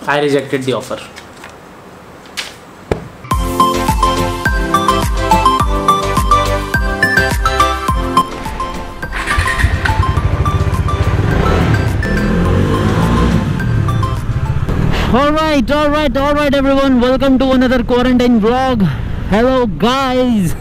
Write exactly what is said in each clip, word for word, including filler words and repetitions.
I rejected the offer. Alright, alright, alright everyone, welcome to another quarantine vlog. Hello guys.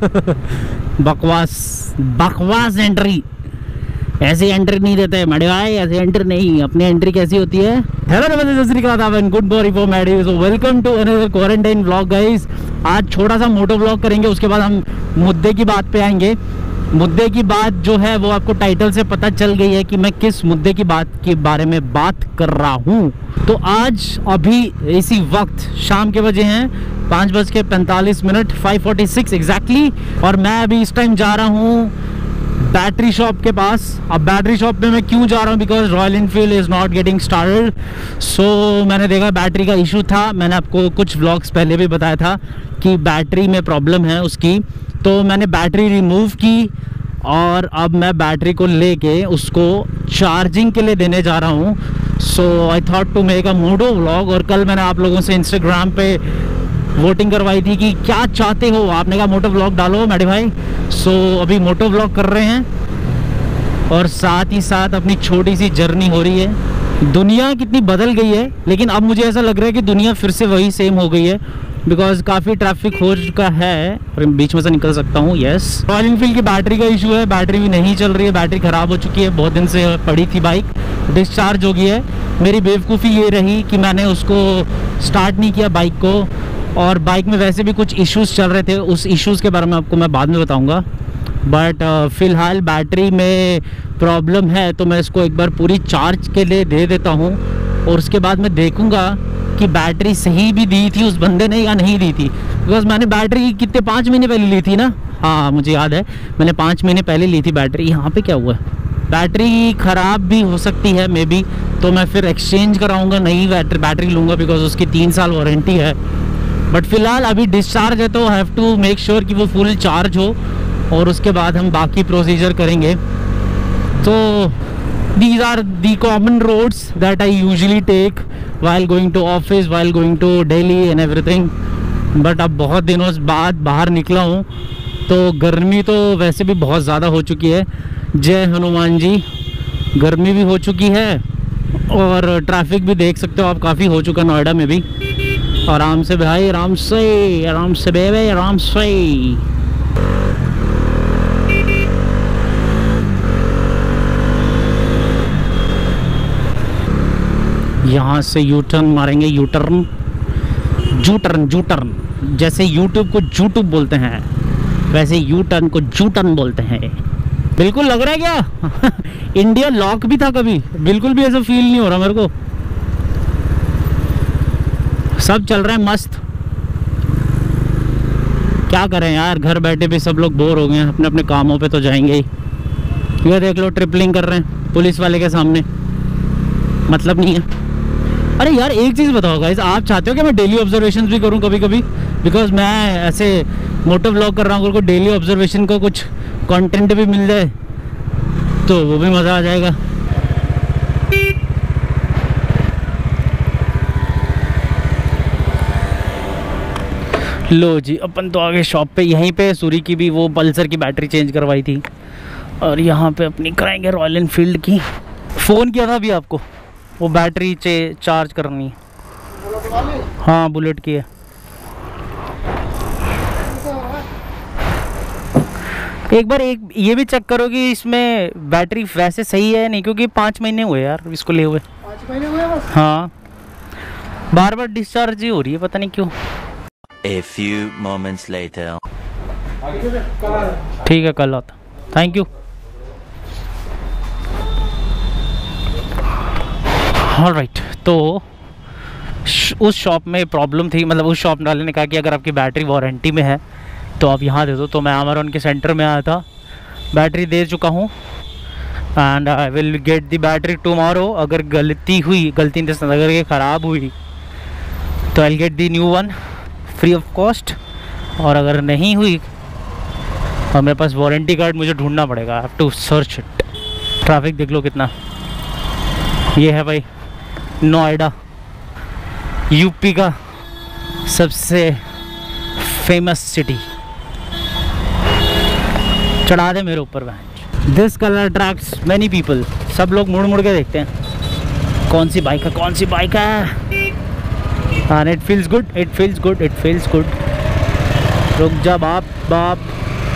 बकवास बकवास entry, ऐसी entry नहीं देते मेरे भाई, ऐसी एंट्री नहीं। अपनी एंट्री कैसी होती है? हेलो नमस्ते सत श्री अकाल and good morning for Maddy. So welcome to another quarantine vlog guys. आज छोटा सा मोटो व्लॉग करेंगे, उसके बाद हम मुद्दे की बात पे आएंगे। मुद्दे की बात जो है वो आपको टाइटल से पता चल गई है कि मैं किस मुद्दे की बात के बारे में बात कर रहा हूँ। तो आज अभी इसी वक्त शाम के बजे हैं पाँच बज के पैंतालीस minute five forty six exactly, और मैं अभी इस टाइम जा रहा हूँ बैटरी शॉप के पास। अब बैटरी शॉप में मैं क्यों जा रहा हूँ? Because Royal Enfield is not getting started. So मैंने देखा बैटरी का इशू था। मैंने आपको कुछ व्लॉग्स पहले भी बताया था कि बैटरी में प्रॉब्लम है उसकी। तो मैंने बैटरी रिमूव की और अब मैं बैटरी को लेके उसको चार्जिंग के लिए देने जा रहा हूँ। So I thought to make a moto vlog. और कल मैंने आप लोगों से इंस्टाग्राम पे वोटिंग करवाई थी कि क्या चाहते हो, आपने कहा मोटो व्लॉग डालो मेरे भाई। सो so, अभी मोटो व्लॉग कर रहे हैं और साथ ही साथ अपनी छोटी सी जर्नी हो रही है। दुनिया कितनी बदल गई है, लेकिन अब मुझे ऐसा लग रहा है कि दुनिया फिर से वही सेम हो गई है। बिकॉज काफ़ी ट्रैफिक हो चुका है और बीच में से निकल सकता हूँ। यस, रॉयल इनफील्ड की बैटरी का इशू है, बैटरी भी नहीं चल रही है, बैटरी ख़राब हो चुकी है। बहुत दिन से पड़ी थी बाइक, डिस्चार्ज हो गई है। मेरी बेवकूफ़ी ये रही कि मैंने उसको स्टार्ट नहीं किया बाइक को, और बाइक में वैसे भी कुछ इश्यूज़ चल रहे थे। उस इश्यूज़ के बारे में आपको मैं बाद में बताऊँगा। बट फ़िलहाल बैटरी में प्रॉब्लम है, तो मैं इसको एक बार पूरी चार्ज के लिए दे देता हूँ और उसके बाद मैं देखूँगा कि बैटरी सही भी दी थी उस बंदे ने या नहीं दी थी। बिकॉज मैंने बैटरी कितने पाँच महीने पहले ली थी ना। हाँ मुझे याद है, मैंने पाँच महीने पहले ली थी बैटरी। यहाँ पे क्या हुआ है? बैटरी ख़राब भी हो सकती है मे बी, तो मैं फिर एक्सचेंज कराऊँगा, नई बैटरी बैटरी लूँगा बिकॉज उसकी तीन साल वारंटी है। बट फिलहाल अभी डिस्चार्ज है तो हैव टू मेक श्योर कि वो फुल चार्ज हो और उसके बाद हम बाकी प्रोसीजर करेंगे। तो these are the common roads that I usually take while going to office, while going to Delhi and everything. But अब बहुत दिनों बाद बाहर निकला हूँ तो गर्मी तो वैसे भी बहुत ज़्यादा हो चुकी है। जय हनुमान जी, गर्मी भी हो चुकी है और ट्रैफिक भी देख सकते हो आप, काफ़ी हो चुका नोएडा में भी। आराम से भाई, आराम से, आराम से बेबे, आराम से। यहाँ से यू टर्न मारेंगे, यू टर्न, जू टर्न, जू टर्न। जैसे यूट्यूब को जूट्यूब बोलते हैं वैसे यू टर्न को जू टर्न बोलते हैं। बिल्कुल लग रहा है क्या इंडिया लॉक भी था कभी? बिल्कुल भी ऐसा फील नहीं हो रहा मेरे को। सब चल रहा है मस्त। क्या करें यार, घर बैठे भी सब लोग बोर हो गए हैं, अपने अपने कामों पे तो जाएंगे ही। ये देख लो ट्रिपलिंग कर रहे हैं पुलिस वाले के सामने, मतलब नहीं है। अरे यार एक चीज़ बताओ गाइस, आप चाहते हो कि मैं डेली ऑब्जर्वेशन भी करूं कभी कभी? बिकॉज मैं ऐसे मोटो व्लॉग कर रहा हूँ, अगर कोई डेली ऑब्जर्वेशन का कुछ कंटेंट भी मिल जाए तो वो भी मज़ा आ जाएगा। लो जी, अपन तो आगे शॉप पे, यहीं पे सूरी की भी वो पल्सर की बैटरी चेंज करवाई थी और यहाँ पे अपनी कराएंगे रॉयल इनफील्ड की। फ़ोन किया था अभी आपको, वो बैटरी चे चार्ज करनी है। हाँ बुलेट की है। एक बार एक ये भी चेक करो कि इसमें बैटरी वैसे सही है नहीं, क्योंकि पाँच महीने हुए यार इसको ले हुए। पाँच महीने हुए बस? हाँ, बार बार डिस्चार्ज ही हो रही है, पता नहीं क्यों। A few moments later. ठीक है, कल आता। Thank you. ऑलराइट, तो उस शॉप में प्रॉब्लम थी, मतलब उस शॉप वाले ने कहा कि अगर आपकी बैटरी वारंटी में है तो आप यहाँ दे दो। तो मैं अमरन के सेंटर में आया था, बैटरी दे चुका हूँ and I will get the battery tomorrow. अगर गलती हुई, गलती अगर ये ख़राब हुई तो I will get the new one free of cost, और अगर नहीं हुई और मेरे पास वारंटी कार्ड मुझे ढूंढना पड़ेगा। I have to search it. Traffic देख लो कितना, ये है भाई नोएडा। यूपी का सबसे फेमस सिटी। चढ़ा दे मेरे ऊपर बैंच। This colour attracts many people. सब लोग मुड़ मुड़ के देखते हैं कौन सी बाइक है, कौन सी बाइक है। And it feels good, it feels good, it feels good. रुक जा बाप बाप।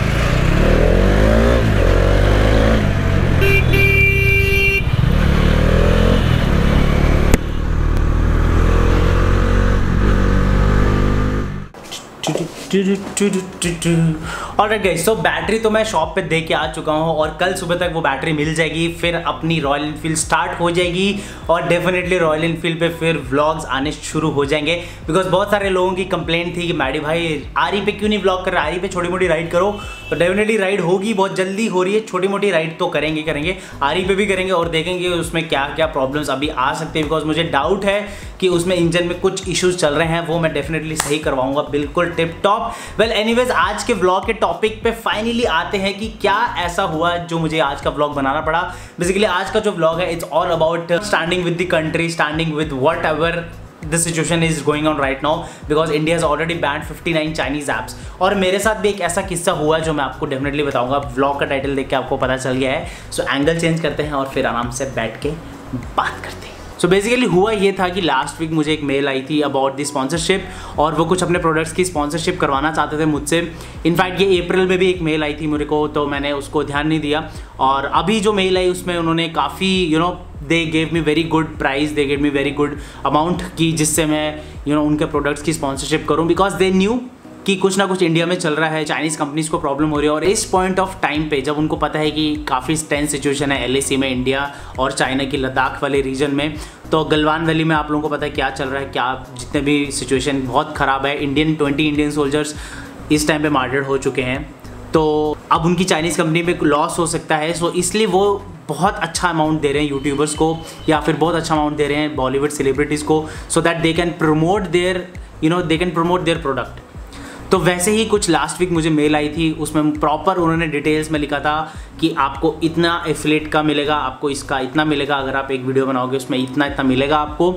ऑलराइट गाइस, सो बैटरी तो मैं शॉप पे दे के आ चुका हूँ और कल सुबह तक वो बैटरी मिल जाएगी। फिर अपनी रॉयल इनफील्ड स्टार्ट हो जाएगी और डेफिनेटली रॉयल इनफील्ड पे फिर व्लॉग्स आने शुरू हो जाएंगे। बिकॉज बहुत सारे लोगों की कंप्लेंट थी कि मैडी भाई आरी पे क्यों नहीं व्लॉग कर रहा, आरी पे छोटी मोटी राइड करो। तो डेफिनेटली राइड होगी, बहुत जल्दी हो रही है। छोटी मोटी राइड तो करेंगे करेंगे आरी पे भी करेंगे और देखेंगे उसमें क्या क्या प्रॉब्लम्स अभी आ सकते हैं। बिकॉज मुझे डाउट है कि उसमें इंजन में कुछ इश्यूज चल रहे हैं, वो मैं डेफिनेटली सही करवाऊंगा बिल्कुल टिप टॉप। वेल एनीवेज, आज के व्लॉग के टॉपिक पे फाइनली आते हैं कि क्या ऐसा हुआ जो मुझे आज का व्लॉग बनाना पड़ा। बेसिकली आज का जो व्लॉग है it's all about standing with the country, standing with whatever the situation is going on right now because India has already banned fifty-nine Chinese apps। और मेरे साथ भी एक ऐसा किस्सा हुआ जो मैं आपको डेफिनेटली बताऊंगा। व्लॉग का टाइटल देख के आपको पता चल गया है। सो so, एंगल चेंज करते हैं और फिर आराम से बैठ के बात करते हैं। सो so बेसिकली हुआ ये था कि लास्ट वीक मुझे एक मेल आई थी अबाउट दी स्पॉन्सरशिप और वो कुछ अपने प्रोडक्ट्स की स्पॉन्सरशिप करवाना चाहते थे मुझसे। इनफैक्ट ये अप्रैल में भी एक मेल आई थी मेरे को, तो मैंने उसको ध्यान नहीं दिया। और अभी जो मेल आई उसमें उन्होंने काफ़ी you know they gave me very good price, they gave me very good amount की जिससे मैं यू नो उनके प्रोडक्ट्स की स्पॉन्सरशिप करूँ। बिकॉज दे न्यू कि कुछ ना कुछ इंडिया में चल रहा है, चाइनीज़ कंपनीज़ को प्रॉब्लम हो रही है। और इस पॉइंट ऑफ टाइम पे जब उनको पता है कि काफ़ी टेंस सिचुएशन है एलएसी में, इंडिया और चाइना की लद्दाख वाले रीजन में, तो गलवान वैली में आप लोगों को पता है क्या चल रहा है, क्या जितने भी सिचुएशन बहुत ख़राब है। इंडियन ट्वेंटी इंडियन सोल्जर्स इस टाइम पे मार्टर्ड हो चुके हैं, तो अब उनकी चाइनीज़ कंपनी में लॉस हो सकता है। सो इसलिए वो बहुत अच्छा अमाउंट दे रहे हैं यूट्यूबर्स को या फिर बहुत अच्छा अमाउंट दे रहे हैं बॉलीवुड सेलिब्रिटीज़ को, so that they can promote their you know they can promote their product. तो वैसे ही कुछ लास्ट वीक मुझे मेल आई थी, उसमें प्रॉपर उन्होंने डिटेल्स में लिखा था कि आपको इतना एफिलिएट का मिलेगा, आपको इसका इतना मिलेगा, अगर आप एक वीडियो बनाओगे उसमें इतना इतना मिलेगा आपको।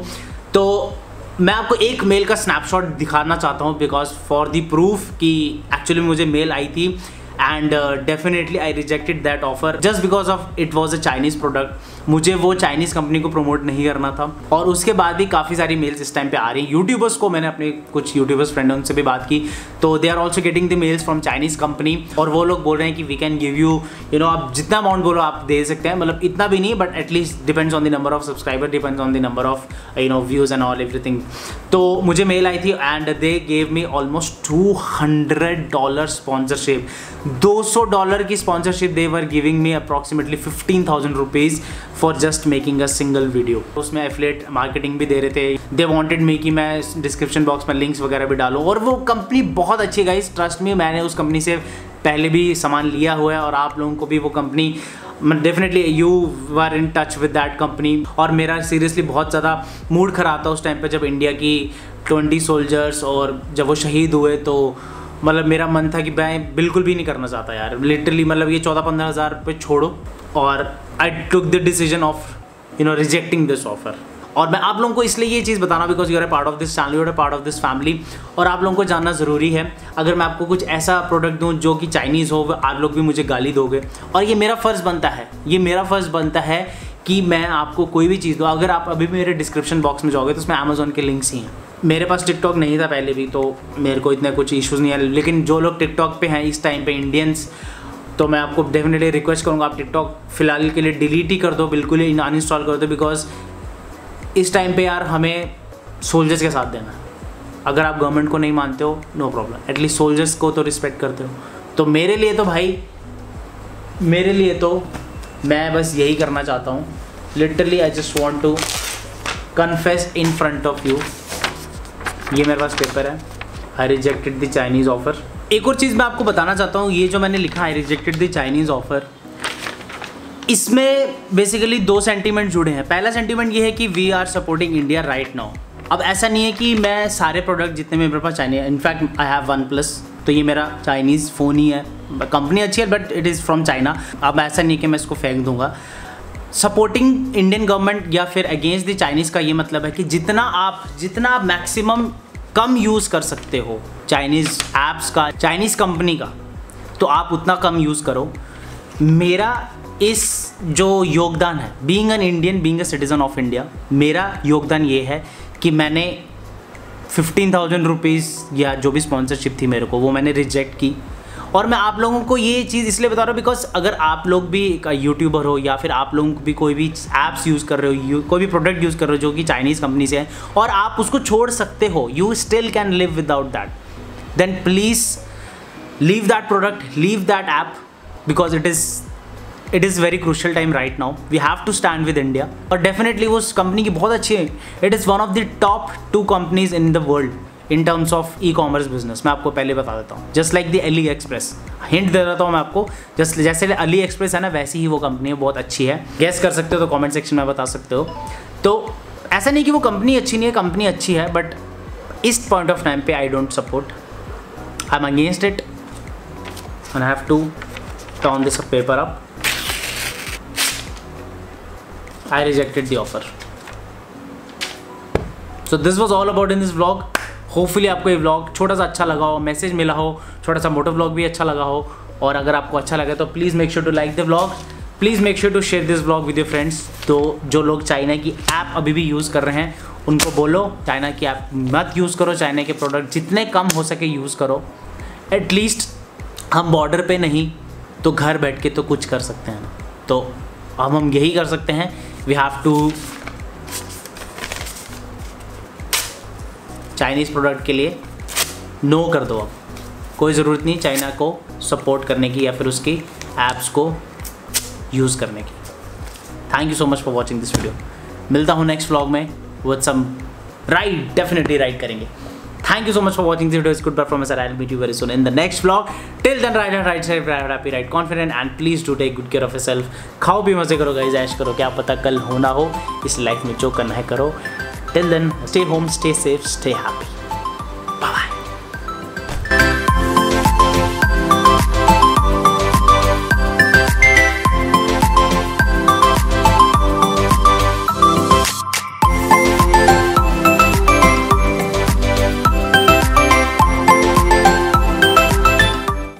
तो मैं आपको एक मेल का स्नैपशॉट दिखाना चाहता हूँ बिकॉज फॉर दी प्रूफ कि एक्चुअली मुझे मेल आई थी and definitely I rejected that offer just because of it was a Chinese product. मुझे वो चाइनीज़ कंपनी को प्रमोट नहीं करना था। और उसके बाद भी काफ़ी सारी मेल्स इस टाइम पे आ रही हैं यूट्यूबर्स को। मैंने अपने कुछ यूट्यूबर्स फ्रेंड उनसे भी बात की, तो they are also getting the mails from Chinese company और वो लोग बोल रहे हैं कि we can give you you know आप जितना अमाउंट बोलो आप दे सकते हैं। मतलब इतना भी नहीं but at least depends on the number of subscriber, depends on the number of you know views and all everything. तो मुझे मेल आई थी and they gave me almost two hundred dollar sponsorship. दो सौ डॉलर की sponsorship they were giving me approximately fifteen thousand rupees for just making a single video. उसमें affiliate marketing भी दे रहे थे। दे वांटेड मी कि मैं डिस्क्रिप्शन बॉक्स में लिंक्स वगैरह भी डालूं और वो कंपनी बहुत अच्छी गाइस, ट्रस्ट मी, मैंने उस कंपनी से पहले भी सामान लिया हुआ है और आप लोगों को भी वो company definitely you were in touch with that company. और मेरा सीरियसली बहुत ज़्यादा मूड ख़राब था उस टाइम पे जब इंडिया की ट्वेंटी सोल्जर्स और जब वो शहीद हुए, तो मतलब मेरा मन था कि मैं बिल्कुल भी नहीं करना चाहता यार लिटरली। मतलब ये चौदह पंद्रह हज़ार पे छोड़ो और I took the decision of you know rejecting this offer. और मैं आप लोगों को इसलिए ये चीज़ बताना because you are a part of this channel, you are a part of this family और आप लोगों को जानना ज़रूरी है। अगर मैं आपको कुछ ऐसा प्रोडक्ट दूँ जो कि चाइनीज़ हो, आप लोग भी मुझे गाली दोगे और ये मेरा फ़र्ज़ बनता है, ये मेरा फ़र्ज़ बनता है कि मैं आपको कोई भी चीज़ दूँ। अगर आप अभी भी मेरे डिस्क्रिप्शन बॉक्स में जाओगे तो उसमें अमेज़ॉन के लिंक्स ही हैं। मेरे पास टिकटॉक नहीं था पहले भी, तो मेरे को इतने कुछ इश्यूज़ नहीं है। लेकिन जो लोग टिकटॉक पे हैं इस टाइम पे इंडियंस, तो मैं आपको डेफिनेटली रिक्वेस्ट करूँगा आप टिकटॉक फिलहाल के लिए डिलीट ही कर दो, बिल्कुल ही अनइंस्टॉल कर दो। बिकॉज इस टाइम पे यार हमें सोल्जर्स के साथ देना है। अगर आप गवर्नमेंट को नहीं मानते हो नो प्रॉब्लम, एटलीस्ट सोल्जर्स को तो रिस्पेक्ट करते हो। तो मेरे लिए तो भाई मेरे लिए तो मैं बस यही करना चाहता हूँ। Literally I just want to confess in front of you, ये मेरे पास पेपर है, I rejected the Chinese offer. एक और चीज़ मैं आपको बताना चाहता हूँ, ये जो मैंने लिखा I rejected the Chinese offer, इसमें बेसिकली दो सेंटीमेंट जुड़े हैं। पहला सेंटीमेंट ये है कि we are supporting India right now. अब ऐसा नहीं है कि मैं सारे प्रोडक्ट जितने मेरे पास Chinese, in fact I have OnePlus, तो ये मेरा चाइनीज़ फ़ोन ही है। कंपनी अच्छी है but it is from China. अब ऐसा नहीं कि मैं इसको फेंक दूंगा। सपोर्टिंग इंडियन गवर्नमेंट या फिर अगेंस्ट द चाइनीज़ का ये मतलब है कि जितना आप जितना आप मैक्सिमम कम यूज़ कर सकते हो चाइनीज़ ऐप्स का, चाइनीज़ कंपनी का, तो आप उतना कम यूज़ करो। मेरा इस जो योगदान है, being an Indian, being a citizen of India, मेरा योगदान ये है कि मैंने फिफ्टीन थाउजेंड रुपीज़ या जो भी स्पॉन्सरशिप थी मेरे को, वो मैंने रिजेक्ट की। और मैं आप लोगों को ये चीज़ इसलिए बता रहा हूँ बिकॉज अगर आप लोग भी यूट्यूबर हो या फिर आप लोग भी कोई भी ऐप्स यूज़ कर रहे हो, कोई भी प्रोडक्ट यूज़ कर रहे हो जो कि चाइनीज़ कंपनी से है और आप उसको छोड़ सकते हो, you still can live without that, then please leave that product, leave that app, because it is it is very crucial time right now, we have to stand with India. और definitely वो उस company की बहुत अच्छी है, it is one of the top two companies in the world in terms of e commerce business. मैं आपको पहले बता देता हूँ, just like the Ali express, hint दे देता हूँ मैं आपको, जस्ट जैसे अली एक्सप्रेस है ना, वैसी ही वो कंपनी है, बहुत अच्छी है। गेस कर सकते हो तो कमेंट सेक्शन में बता सकते हो। तो ऐसा नहीं कि वो कंपनी अच्छी नहीं है, कंपनी अच्छी है, बट इस पॉइंट ऑफ टाइम पे I don't support, I am against it and I have to turn this paper up. I rejected the offer. So this was all about in this vlog. Hopefully आपको ये vlog छोटा सा अच्छा लगा हो, message मिला हो, छोटा सा मोटो vlog भी अच्छा लगा हो। और अगर आपको अच्छा लगे तो please make sure to like the vlog, please make sure to share this vlog with your friends. तो जो लोग चाइना की ऐप अभी भी यूज़ कर रहे हैं उनको बोलो चाइना की ऐप मत यूज़ करो, चाइना के प्रोडक्ट जितने कम हो सके यूज़ करो। एटलीस्ट हम बॉर्डर पे नहीं तो घर बैठ के तो कुछ कर सकते हैं, तो अब हम यही कर सकते हैं। We have to Chinese product के लिए नो कर दो, अब कोई ज़रूरत नहीं चाइना को सपोर्ट करने की या फिर उसकी ऐप्स को यूज़ करने की। Thank you so much for watching this video. मिलता हूँ नेक्स्ट व्लॉग में with some ride, definitely ride करेंगे। Thank you so much for watching this video. It's good performance and I'll meet you very soon in the next vlog. Till then, ride and ride safe, ride happy, ride confident, and please do take good care of yourself. खाओ भी मजे करो guys, ऐश करो, क्या पता कल होना हो, इस लाइफ में जो करना है करो। Till then, stay home, stay safe, stay happy.